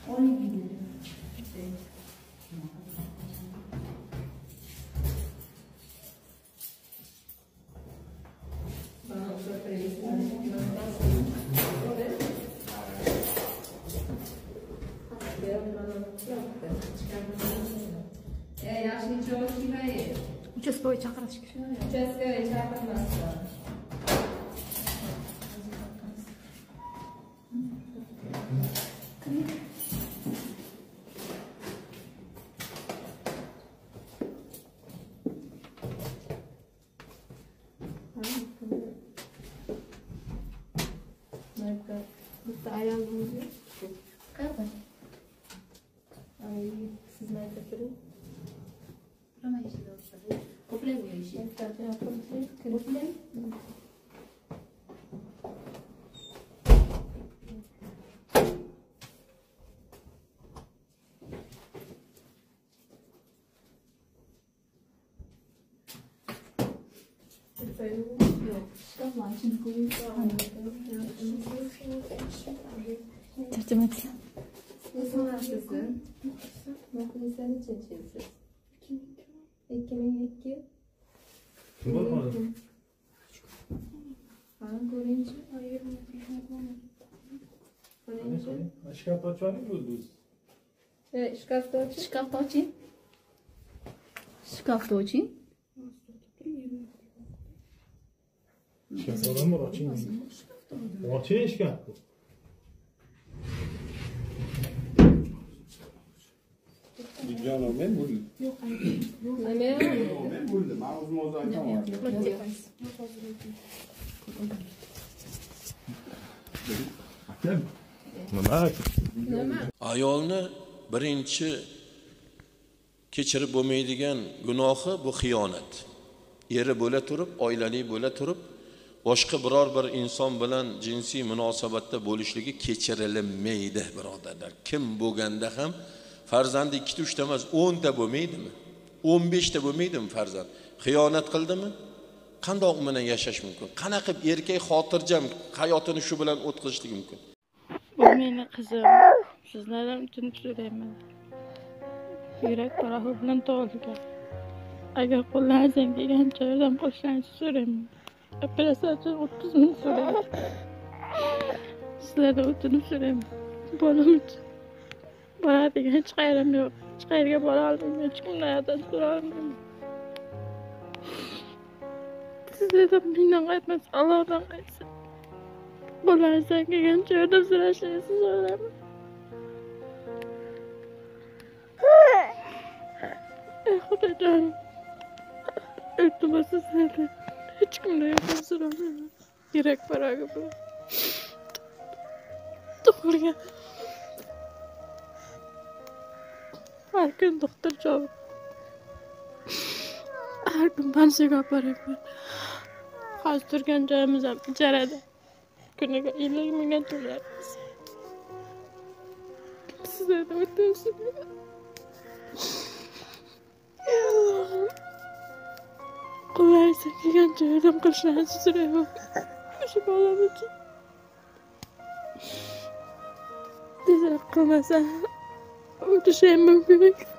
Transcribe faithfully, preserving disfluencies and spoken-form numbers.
Участковый чакырыш керек. Участковый чакырмаса. Bitta ayolimiz Qayerda? ay sizni aytib turing. Nima ishida o'tadi? Ko'plab ishi. Ko'plab. Tercüme etsin. Nasılsın? Muhlisani nechanchisiz? ikki ming ikki. Ha, ko'ringchi. Ko'ringchi. Shkaf oching o'zingiz. E, shkafni oching. Shkafni oching. Shkafni oching. Shkafdan mı oching? Oching shkafni. Dijono men bo'ldim. Yo'q, nima? Men bo'ldim. Men o'zim o'zim aytaman. Nima? Nima? Ayolni birinchi kechirib bo'lmaydigan gunohi bu xiyonat. Eri bo'la turib, oilali bo'la turib, boshqa biror bir inson bilan jinsiy munosabatda bo'lishligi kechirilmaydi, birodarlar. Kim bo'lganda ham farzandi ikkita uchta emas, o'nta bo'lmaydimi? o'n beshta bo'lmaydimi farzand? Xiyonat qildimi? Qanday u bilan yashash mumkin? Qanaqa erkak xotirjam hayotini shu bilan o'tkazishligi mumkin? Bu meni qizim. Sizlardan uchun so'rayman. Yurak parog'i bilan tug'ilgan. Agar qo'llaringizdan kelgancha yordam qilishingizni so'rayman. Operatsiya uchun o'ttiz ming so'rayman. Sizlardan o'tinib so'rayman. Bolam uchun. Boradigan hech qayerim yo'q. Hech qayerga bora olmayman. Hech kimdan yordam so'ra olmayman. Sizlardan mendan qaytmas, Allohdan qaytsin. Bolaringizdan kelgancha yordam so'rashingizni so'rayman. Ey Xudojonim, iltimos sizlardan hech kimdan yordam so'ramayman. Yurak parog'i bilan tug'ilgan. Har kun doktor javob. Har kun pansiyaga olib boraman. Hozir turgan joyimiz ham ijarada. Kuniga ellik mingdan to'layapmiz. Sizlardan o'tib qo'llaringizdan kelgancha yordam qilishingizni so'rayman. O'sha bolam uchun. Tezroq qilmasa o'tishim mumkin.